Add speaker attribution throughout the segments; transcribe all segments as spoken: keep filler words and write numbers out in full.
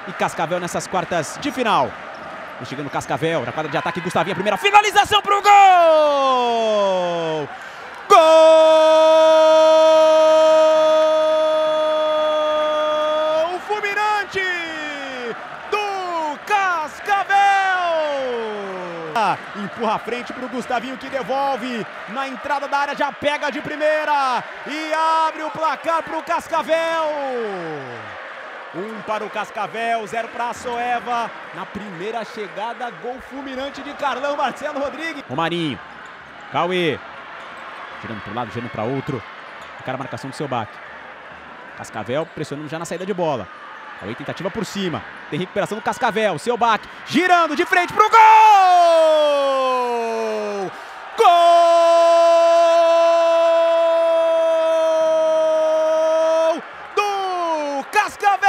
Speaker 1: e Cascavel nessas quartas de final. Vem chegando Cascavel, na quadra de ataque, Gustavinho, a primeira finalização pro gol! Gol! Fulminante do Cascavel! Empurra a frente pro Gustavinho, que devolve na entrada da área, já pega de primeira e abre o placar pro Cascavel. Um para o Cascavel, zero para a Soeva. Na primeira chegada, gol fulminante de Carlão Marcelo Rodrigues. Romarinho, Cauê, girando para um lado, girando para outro. Cara, a marcação do Selbach. Cascavel pressionando já na saída de bola. Cauê, tentativa por cima. Tem recuperação do Cascavel. Selbach girando de frente pro gol! Gol do Cascavel!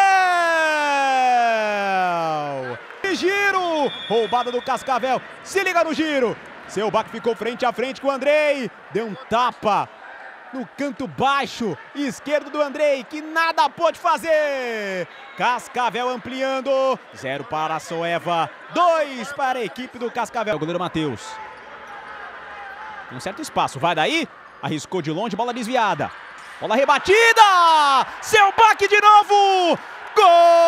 Speaker 1: Giro, roubada do Cascavel. Se liga no giro. Selbach ficou frente a frente com o Andrei. Deu um tapa no canto baixo esquerdo do Andrei, que nada pôde fazer. Cascavel ampliando. Zero para a Soeva, dois para a equipe do Cascavel. O goleiro Matheus. Tem um certo espaço, vai daí. Arriscou de longe, bola desviada. Bola rebatida. Selbach de novo. Gol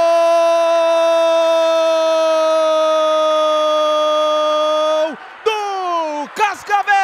Speaker 1: do Cascavel.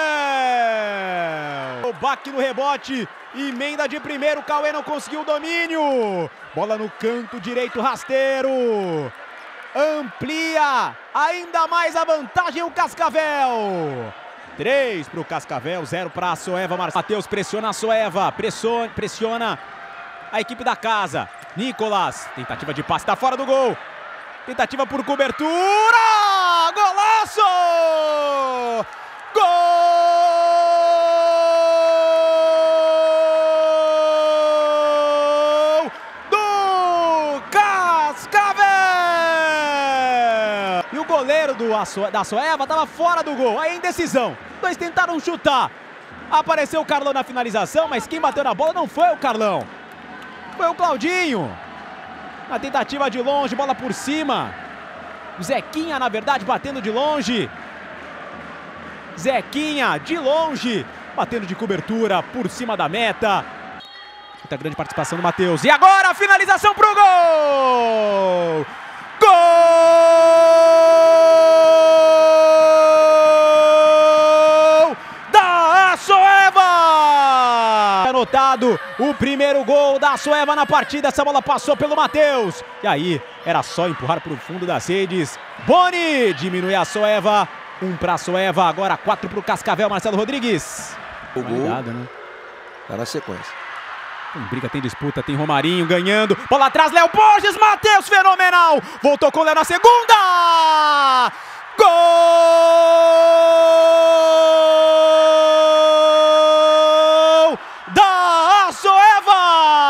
Speaker 1: Selbach no rebote, emenda de primeiro, Cauê não conseguiu o domínio. Bola no canto direito, rasteiro. Amplia ainda mais a vantagem o Cascavel. três para o Cascavel, zero para a Soeva. Matheus pressiona a Soeva, pressiona, pressiona a equipe da casa. Nicolas, tentativa de passe, tá fora do gol. Tentativa por cobertura, golaço! Gol do Cascavel! E o goleiro do Aço, da Soeva estava fora do gol, aí indecisão. Dois tentaram chutar. Apareceu o Carlão na finalização, mas quem bateu na bola não foi o Carlão. Foi o Claudinho. Na tentativa de longe, bola por cima. O Zequinha, na verdade, batendo de longe. Zequinha, de longe, batendo de cobertura por cima da meta. Muita grande participação do Matheus. E agora a finalização pro gol! Gol da Soeva! Anotado o primeiro gol da Soeva na partida. Essa bola passou pelo Matheus. E aí, era só empurrar para o fundo das redes. Boni diminui a Soeva. Um para a Soeva, agora quatro para o Cascavel. Marcelo Rodrigues.
Speaker 2: O gol,
Speaker 1: ligado, né?
Speaker 2: Tá na sequência.
Speaker 1: Tem briga, tem disputa, tem Romarinho ganhando. Bola atrás, Léo Borges, Matheus, fenomenal. Voltou com o Léo na segunda. Gol da Soeva.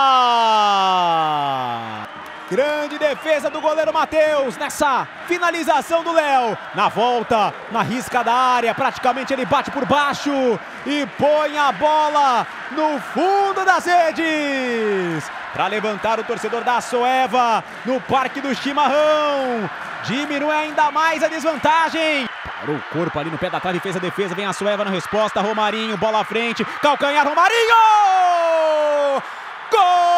Speaker 1: Grande defesa do goleiro Matheus nessa finalização do Léo. Na volta, na risca da área, praticamente ele bate por baixo e põe a bola no fundo das redes. Para levantar o torcedor da Soeva no Parque do Chimarrão. Diminui ainda mais a desvantagem. Parou o corpo ali no pé da trave, fez a defesa, vem a Soeva na resposta. Romarinho, bola à frente, calcanhar, Romarinho! Gol!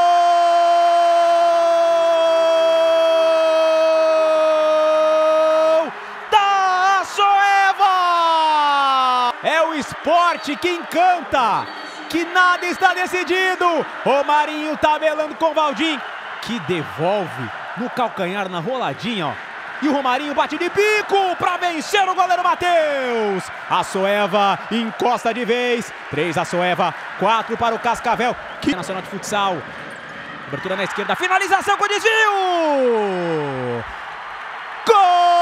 Speaker 1: É o esporte que encanta, que nada está decidido. Romarinho tabelando com o Valdim, que devolve no calcanhar, na roladinha, ó. E o Romarinho bate de bico para vencer o goleiro Matheus. A Soeva encosta de vez. três a Soeva, quatro para o Cascavel. Que Nacional de Futsal. Abertura na esquerda, finalização com desvio. Gol!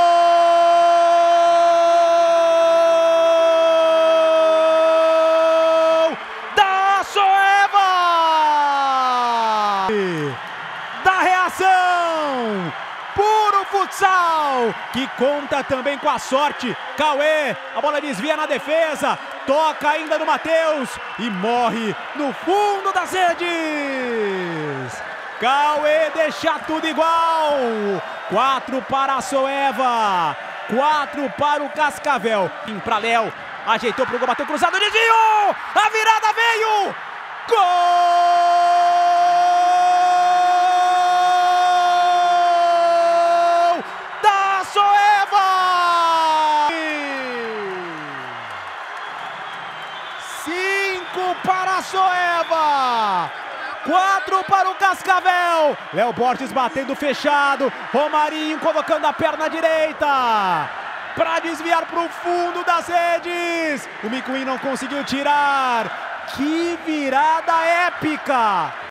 Speaker 1: Da reação, puro futsal, que conta também com a sorte. Cauê, a bola desvia na defesa, toca ainda no Matheus e morre no fundo das redes. Cauê deixa tudo igual. Quatro para a Soeva. Quatro para o Cascavel. Para Léo. Ajeitou pro gol, bateu cruzado, desviou! A virada veio! Gol da Soeva! Cinco para a Soeva! Quatro para o Cascavel! Léo Borges batendo fechado. Romarinho colocando a perna direita para desviar para o fundo das redes. O Micuim não conseguiu tirar. Que virada épica!